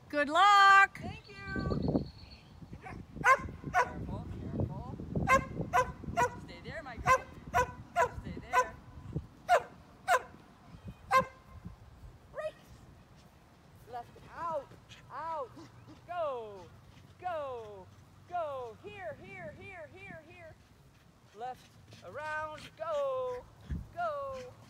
Good luck. Thank you. Careful, careful. Stay there, my girl. Stay there. Break. Left, out, out. Go, go, go. Here, here, here, here, here. Left, around, go, go.